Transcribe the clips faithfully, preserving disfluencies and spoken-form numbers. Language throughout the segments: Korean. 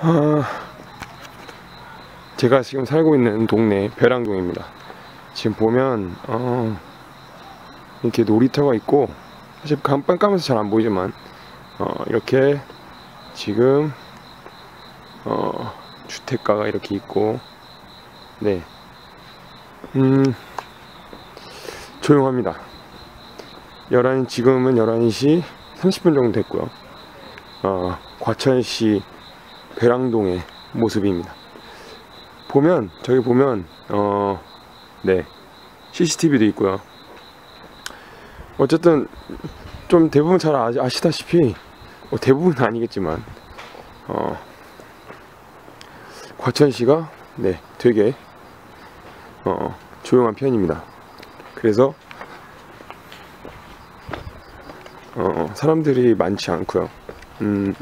아, 제가 지금 살고 있는 동네 벼랑동입니다. 지금 보면 어, 이렇게 놀이터가 있고, 사실 깜깜해서 잘 안 보이지만 어, 이렇게 지금 어, 주택가가 이렇게 있고, 네, 음, 조용합니다. 열한 지금은 열한 시 삼십 분 정도 됐고요. 어, 과천시 벼랑동의 모습입니다. 보면 저기 보면 어, 네, 씨씨티비도 있고요. 어쨌든 좀 대부분 잘 아, 아시다시피 뭐 대부분은 아니겠지만 어, 과천시가 네, 되게 어, 조용한 편입니다. 그래서 어, 사람들이 많지 않고요. 음,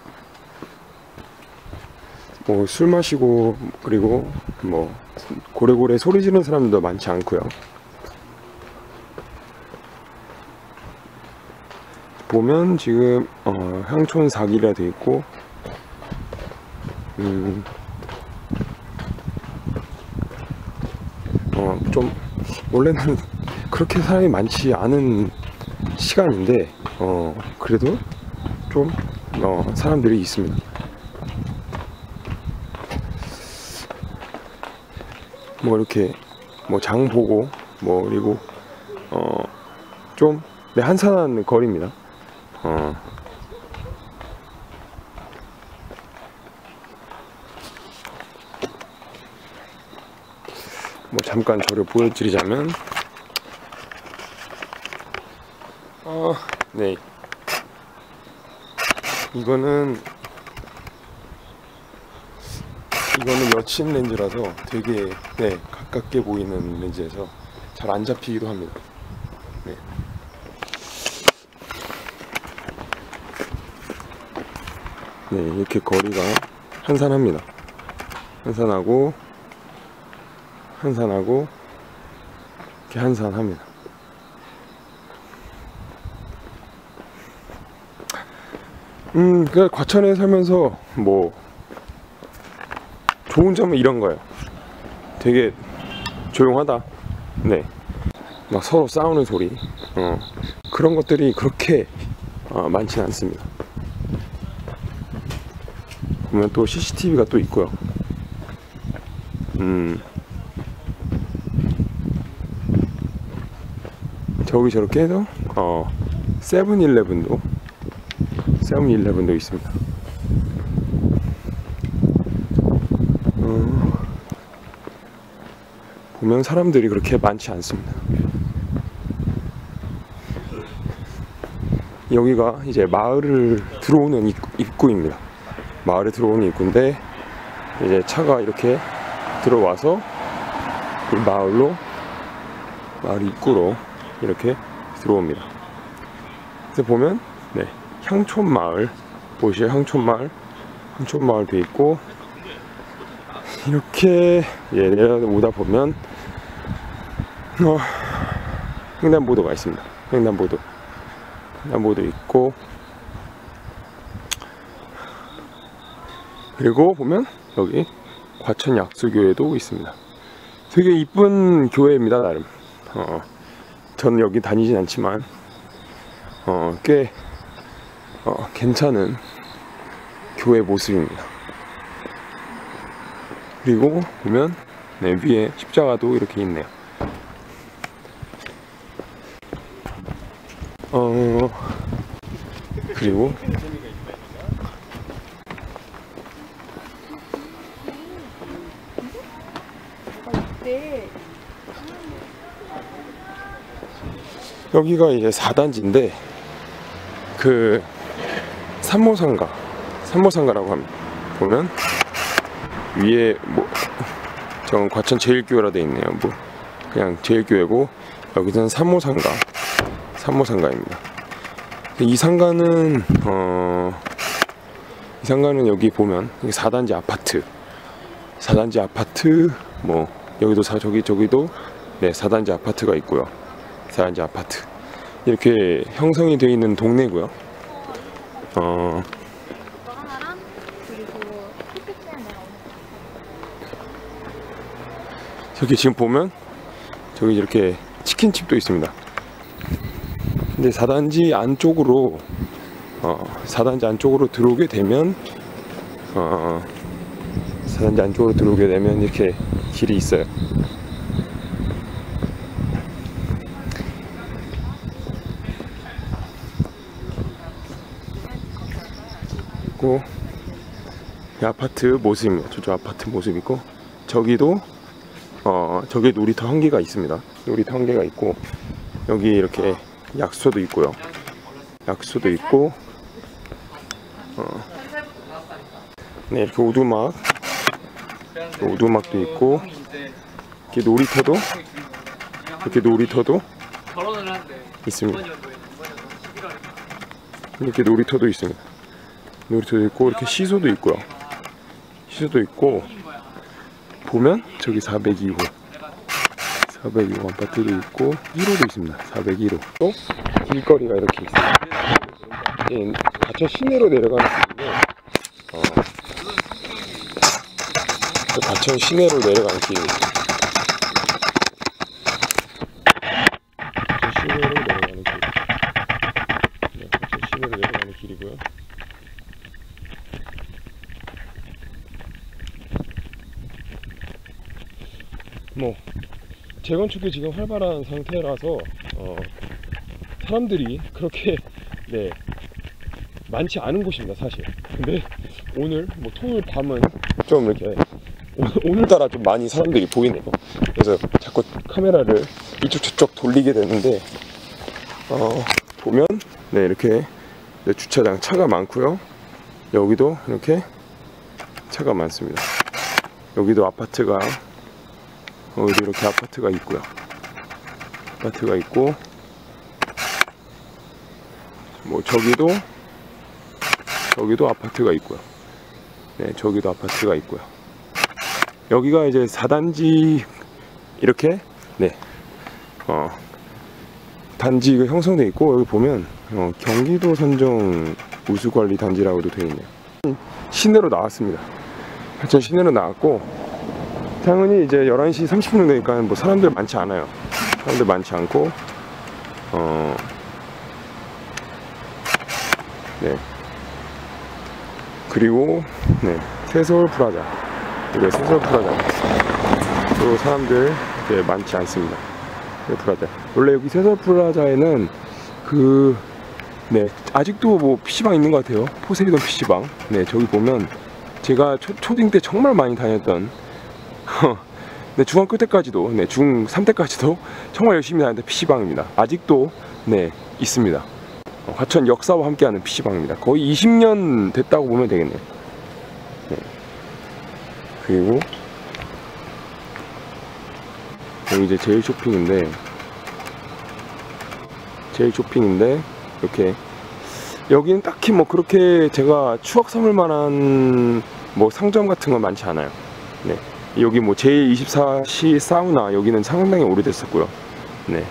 뭐 술 마시고 그리고 뭐 고래고래 소리 지르는 사람들도 많지 않고요. 보면 지금 어, 향촌 사 길이라 되어 있고, 음, 어, 좀 원래는 그렇게 사람이 많지 않은 시간인데 어, 그래도 좀 어, 사람들이 있습니다. 뭐 이렇게 뭐 장 보고 뭐 그리고 어, 좀 네, 한산한 거리입니다. 어. 뭐 잠깐 저를 보여드리자면 어, 네, 이거는 이거는 여친 렌즈라서 되게 네, 가깝게 보이는 렌즈여서 잘 안 잡히기도 합니다. 네. 네, 이렇게 거리가 한산합니다. 한산하고 한산하고 이렇게 한산합니다. 음, 그 과천에 살면서 뭐 좋은 점은 이런 거예요. 되게 조용하다. 네, 막 서로 싸우는 소리, 어, 그런 것들이 그렇게 어, 많지는 않습니다. 보면 또 씨씨티비가 또 있고요. 음, 저기 저렇게 해서 어, 세븐일레븐도 세븐일레븐도 있습니다. 어, 보면 사람들이 그렇게 많지 않습니다. 여기가 이제 마을을 들어오는 입구, 입구입니다. 마을에 들어오는 입구인데 이제 차가 이렇게 들어와서 이 마을로 마을 입구로 이렇게 들어옵니다. 그래서 보면 네, 향촌마을 보시죠. 향촌마을 향촌마을 돼 있고, 이렇게 예, 내려오다 보면 어, 횡단보도가 있습니다. 횡단보도 횡단보도 있고, 그리고 보면 여기 과천 약수교회도 있습니다. 되게 이쁜 교회입니다, 나름. 어, 저는 여기 다니진 않지만 어, 꽤 어, 괜찮은 교회 모습입니다. 그리고 보면 네, 위에 십자가도 이렇게 있네요. 어, 그리고 여기가 이제 사 단지인데 그 삼모상가 삼모상가라고 합니다. 보면 위에 뭐 저건 과천 제일교회라 돼 있네요. 뭐 그냥 제일교회고, 여기서는 삼모상가 삼모상가입니다. 이 상가는 어, 이 상가는 여기 보면 사 단지 아파트 사 단지 아파트 뭐 여기도 사 저기 저기도 네, 사 단지 아파트가 있고요. 사 단지 아파트 이렇게 형성이 되어 있는 동네고요. 어, 저기 지금 보면 저기 이렇게 치킨집도 있습니다. 근데 사 단지 안쪽으로 어, 사 단지 안쪽으로 들어오게 되면 어, 사 단지 안쪽으로 들어오게 되면 이렇게 길이 있어요. 그리고 이 아파트 모습입니다. 저쪽 아파트 모습이고, 저기도 어 저기 놀이터 한 개가 있습니다. 놀이터 한 개가 있고, 여기 이렇게 약수도 있고요. 약수도 있고, 어, 네, 이렇게 오두막, 오두막도 있고, 이렇게 놀이터도, 이렇게 놀이터도 있습니다. 이렇게 놀이터도 있습니다. 놀이터도 있고, 이렇게 시소도 있고요. 시소도 있고, 보면 저기 사백이 호, 사백이 호 아파트도 있고, 일 호도 있습니다. 사백일 호. 또 길거리가 이렇게 있어요. 예, 가천 시내로 내려가는 길인데, 어, 가천 시내로 내려가는 길입니다. 가천 시내로 내려가는 길. 네, 가천 시내로 내려가는 길이고요. 뭐 재건축이 지금 활발한 상태라서 어, 사람들이 그렇게 네 많지 않은 곳입니다, 사실. 근데 오늘 뭐 토요일 밤은 좀 이렇게 오늘, 오늘따라 좀 많이 사람들이 보이네요. 그래서 자꾸 카메라를 이쪽 저쪽 돌리게 되는데, 어, 보면 네 이렇게 네, 주차장 차가 많고요. 여기도 이렇게 차가 많습니다. 여기도 아파트가 여기도 이렇게 아파트가 있고요. 아파트가 있고, 뭐 저기도 저기도 아파트가 있고요. 네, 저기도 아파트가 있고요. 여기가 이제 사 단지 이렇게 네, 어, 단지가 형성돼 있고, 여기 보면 어, 경기도 선정 우수관리 단지라고도 되어 있네요. 시내로 나왔습니다. 하여튼 시내로 나왔고, 당연히 이제 열한 시 삼십 분 되니까 뭐 사람들 많지 않아요. 사람들 많지 않고, 어, 네. 그리고, 네. 새서울 프라자. 이게 새서울 프라자. 또 사람들 네, 많지 않습니다. 네, 프라자. 원래 여기 새서울 프라자에는 그, 네. 아직도 뭐 피시방 있는 것 같아요. 포세이돈 피시방. 네. 저기 보면 제가 초, 초딩 때 정말 많이 다녔던 네, 중학교 때까지도, 네, 중삼 때까지도 정말 열심히 다녔던 피시방입니다. 아직도 네 있습니다. 어, 화천 역사와 함께하는 피시방입니다. 거의 이십 년 됐다고 보면 되겠네요. 네. 그리고 여기 이제 제일 쇼핑인데, 제일 쇼핑인데 이렇게 여기는 딱히 뭐 그렇게 제가 추억 삼을 만한 뭐 상점 같은 건 많지 않아요. 네. 여기 뭐 제일 이십사 시 사우나, 여기는 상당히 오래됐었고요. 네.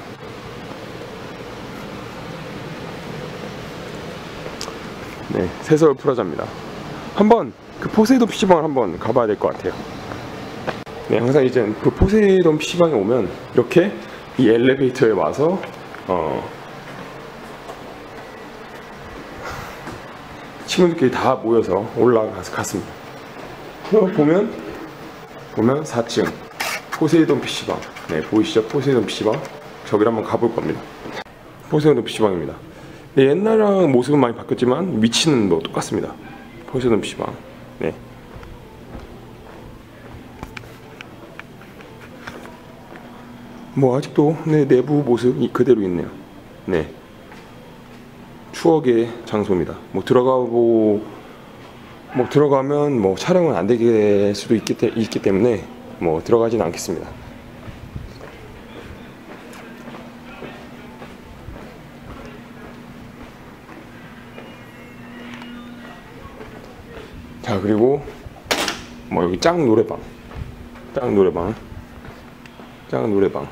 네, 새서울 프라자입니다. 한번 그 포세이돈 피시방을 한번 가봐야 될 것 같아요. 네, 항상 이제 그 포세이돈 피시방에 오면 이렇게 이 엘리베이터에 와서 어, 친구들끼리 다 모여서 올라가서 갔습니다. 보면 보면 사 층 포세이돈 피시방. 네, 보이시죠? 포세이돈 피시방. 저기를 한번 가볼 겁니다. 포세이돈 피시방입니다. 네, 옛날랑 모습은 많이 바뀌었지만 위치는 뭐 똑같습니다. 포세이돈 피시방. 네. 뭐 아직도 네, 내부 모습이 그대로 있네요. 네. 추억의 장소입니다. 뭐 들어가고 뭐 들어가면 뭐 촬영은 안 되게 될 수도 있기, 때, 있기 때문에 뭐 들어가진 않겠습니다. 자, 그리고 뭐 여기 짱 노래방, 짱 노래방, 짱 노래방,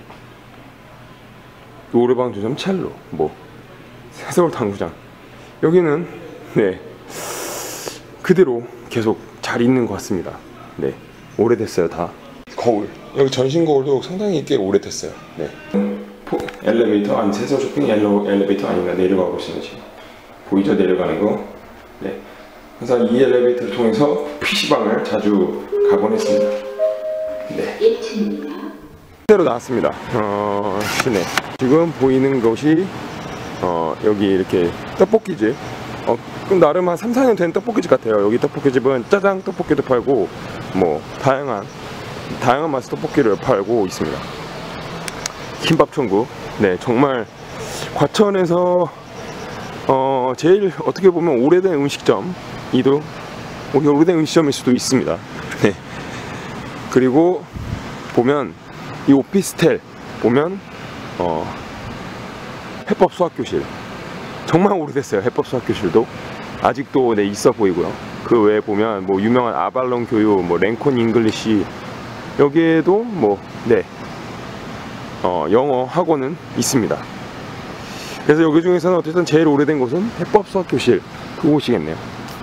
노래방 주점 첼로, 뭐 새서울 당구장. 여기는 네 그대로 계속 잘 있는 것 같습니다. 네, 오래됐어요 다. 거울, 여기 전신 거울도 상당히 꽤 오래됐어요. 네. 엘리베이터, 아니 세서 쇼핑 엘러, 엘리베이터 아닌가 내려가고 있어요 지금. 보이죠? 내려가는 거. 네. 항상 이 엘리베이터를 통해서 피시방을 자주 가곤 했습니다. 네. 일 층입니다. 실제로 나왔습니다. 어, 시내. 지금 보이는 것이 어, 여기 이렇게 떡볶이집. 어, 그럼 나름 한 삼, 사 년 된 떡볶이집 같아요. 여기 떡볶이집은 짜장 떡볶이도 팔고 뭐 다양한 다양한 맛의 떡볶이를 팔고 있습니다. 김밥 천국. 네, 정말 과천에서 어, 제일 어떻게 보면 오래된 음식점이도 오래된 음식점일 수도 있습니다. 네. 그리고 보면 이 오피스텔 보면 어, 해법 수학교실 정말 오래됐어요. 해법 수학교실도 아직도 네, 있어 보이고요. 그 외에 보면 뭐 유명한 아발론 교육, 뭐 랭콘 잉글리시 여기에도 뭐 네, 어, 영어 학원은 있습니다. 그래서 여기 중에서는 어쨌든 제일 오래된 곳은 해법 수학교실 그곳이겠네요.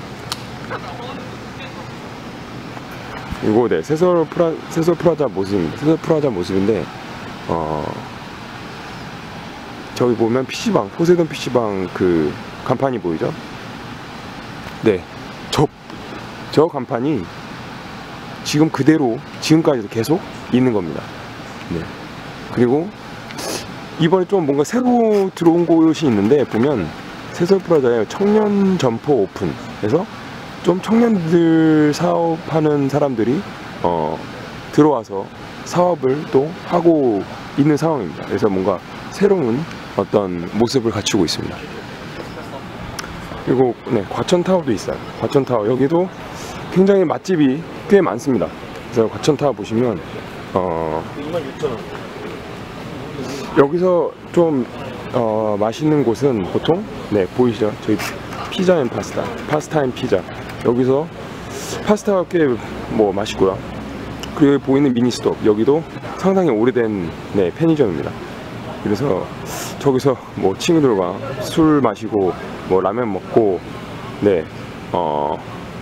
이거 네, 세설 프라 세설 프라자 모습입니다. 세설 프라자 모습인데 어, 저기 보면 피시방, 포세이돈 피시방 그 간판이 보이죠? 네, 저, 저 간판이 지금 그대로 지금까지도 계속 있는 겁니다. 네. 그리고 이번에 좀 뭔가 새로 들어온 곳이 있는데 보면 세설 프라자에 청년 점포 오픈 해서 좀 청년들 사업하는 사람들이 어, 들어와서 사업을 또 하고 있는 상황입니다. 그래서 뭔가 새로운 어떤 모습을 갖추고 있습니다. 그리고 네, 과천타워도 있어요. 과천타워 여기도 굉장히 맛집이 꽤 많습니다. 그래서 과천타워 보시면 어, 이만 육천 원. 여기서 좀 어, 맛있는 곳은 보통 네 보이시죠? 저희 피자 앤 파스타, 파스타 앤 피자. 여기서 파스타가 꽤 뭐 맛있고요. 그리고 여기 보이는 미니스톱 여기도 상당히 오래된 네, 편의점입니다. 그래서 저기서 뭐 친구들과 술 마시고 뭐 라면 먹고 네 어,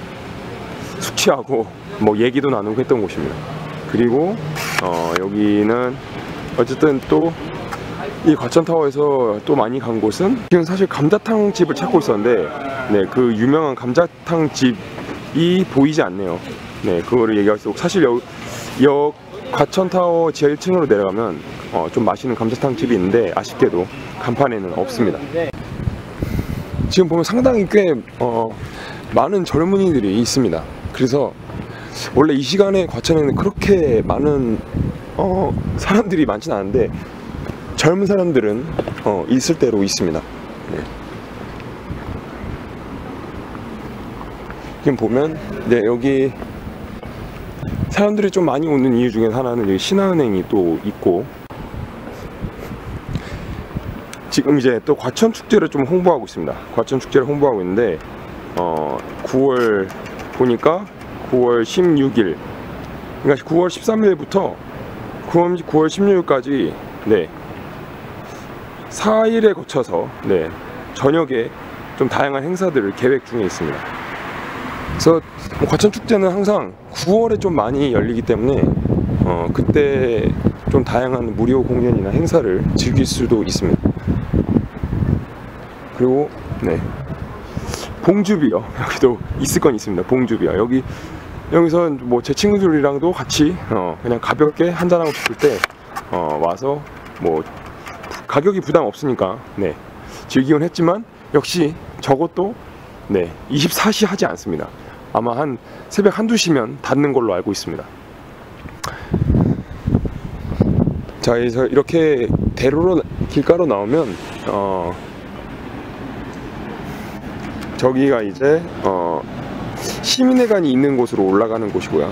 숙취하고 뭐 얘기도 나누고 했던 곳입니다. 그리고 어, 여기는 어쨌든 또 이 과천타워에서 또 많이 간 곳은 지금 사실 감자탕 집을 찾고 있었는데 네, 그 유명한 감자탕 집이 보이지 않네요. 네, 그거를 얘기할 수 없고 사실 여, 여 과천타워 지하 일 층으로 내려가면 어, 좀 맛있는 감자탕 집이 있는데 아쉽게도 간판에는 없습니다. 지금 보면 상당히 꽤 어, 많은 젊은이들이 있습니다. 그래서 원래 이 시간에 과천에는 그렇게 많은 어, 사람들이 많지는 않은데 젊은 사람들은 어, 있을 대로 있습니다. 네. 지금 보면 네, 여기 사람들이 좀 많이 오는 이유 중에 하나는 여기 신한은행이 또 있고 지금 이제 또 과천축제를 좀 홍보하고 있습니다. 과천축제를 홍보하고 있는데 어, 구월 보니까 구월 십육일 그러니까 구월 십삼일부터 구월 십육일까지 네, 사 일에 거쳐서 네, 저녁에 좀 다양한 행사들을 계획 중에 있습니다. 그래서 과천축제는 항상 구월에 좀 많이 열리기 때문에 어, 그때 좀 다양한 무료 공연이나 행사를 즐길 수도 있습니다. 그리고 네, 봉주비요. 여기도 있을 건 있습니다. 봉주비요. 여기 여기서 뭐 제 친구들이랑도 같이 어, 그냥 가볍게 한잔하고 싶을 때 어, 와서 뭐 가격이 부담 없으니까 네, 즐기곤 했지만 역시 저것도 네, 이십사 시 하지 않습니다. 아마 한 새벽 한두 시면 닫는 걸로 알고 있습니다. 자, 그래서 이렇게 대로로 길가로 나오면 어, 저기가 이제 어, 시민회관이 있는 곳으로 올라가는 곳이고요.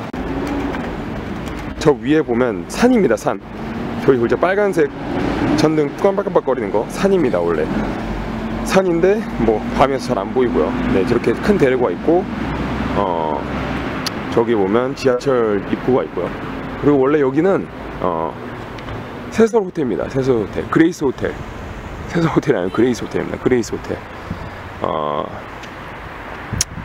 저 위에 보면 산입니다. 산. 저기 보이죠? 빨간색 전등 깜빡깜빡거리는 거 산입니다. 원래 산인데 뭐 밤에서 잘 안 보이고요. 네, 저렇게 큰 대로가 있고 어, 저기 보면 지하철 입구가 있고요. 그리고 원래 여기는 어, 세설 호텔입니다. 세설 호텔, 그레이스 호텔. 세설 호텔이 아니고 그레이스 호텔입니다. 그레이스 호텔. 어,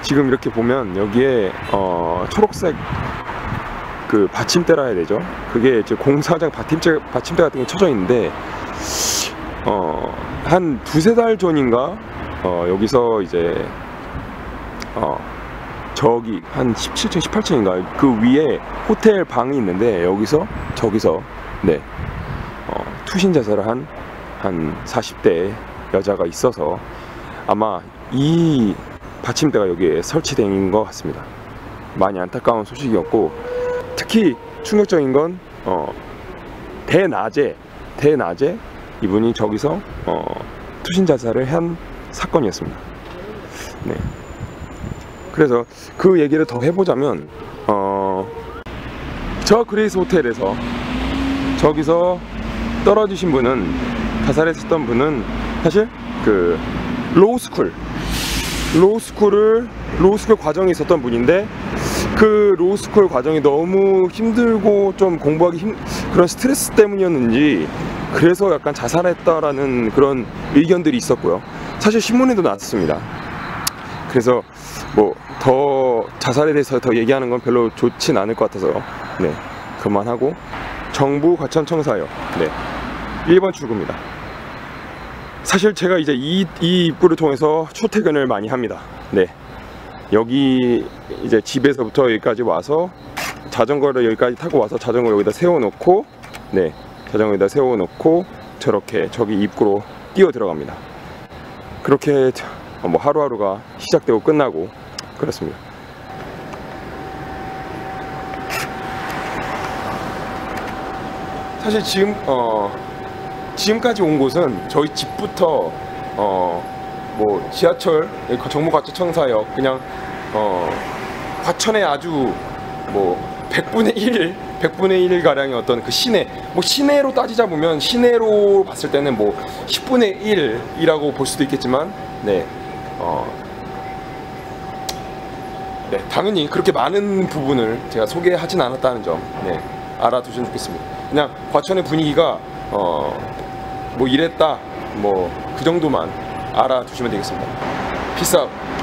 지금 이렇게 보면 여기에 어, 초록색 그 받침대라 해야 되죠. 그게 이제 공사장 받침대, 받침대 같은 게 쳐져 있는데 어, 한 두세 달 전인가 어, 여기서 이제 어, 저기 한 십칠 층 십팔 층인가 그 위에 호텔 방이 있는데 여기서 저기서 네 어, 투신 자살을 한 한 사십 대 여자가 있어서 아마 이 받침대가 여기에 설치된 것 같습니다. 많이 안타까운 소식이었고, 특히 충격적인 건 어, 대낮에 대낮에 이분이 저기서 어, 투신 자살을 한 사건이었습니다. 네. 그래서 그 얘기를 더 해보자면 어, 저 그레이스 호텔에서 저기서 떨어지신 분은, 자살했었던 분은 사실 그 로우스쿨 로우스쿨을 로우스쿨 과정이 있었던 분인데, 그 로우스쿨 과정이 너무 힘들고 좀 공부하기 힘 그런 스트레스 때문이었는지 그래서 약간 자살했다라는 그런 의견들이 있었고요. 사실 신문에도 났습니다. 그래서 뭐 더 자살에 대해서 더 얘기하는 건 별로 좋진 않을 것 같아서 네 그만하고, 정부 과천청사역 네 일 번 출구입니다. 사실 제가 이제 이, 이 입구를 통해서 출퇴근을 많이 합니다. 네, 여기 이제 집에서부터 여기까지 와서 자전거를 여기까지 타고 와서 자전거 여기다 세워놓고, 네 자전거 여기다 세워놓고 저렇게 저기 입구로 뛰어 들어갑니다. 그렇게 뭐 하루하루가 시작되고 끝나고 그렇습니다. 사실 지금 어 지금까지 온 곳은 저희 집부터 어 뭐 지하철 정부 과천청사역 그냥 어 과천의 아주 뭐 백분의 일 백분의 일 가량의 어떤 그 시내, 뭐 시내로 따지자 보면 시내로 봤을 때는 뭐 십분의 일이라고 볼 수도 있겠지만, 네 어 네, 당연히 그렇게 많은 부분을 제가 소개하진 않았다는 점, 네, 알아두시면 좋겠습니다. 그냥 과천의 분위기가 어, 뭐 이랬다, 뭐 그 정도만 알아두시면 되겠습니다. Peace out.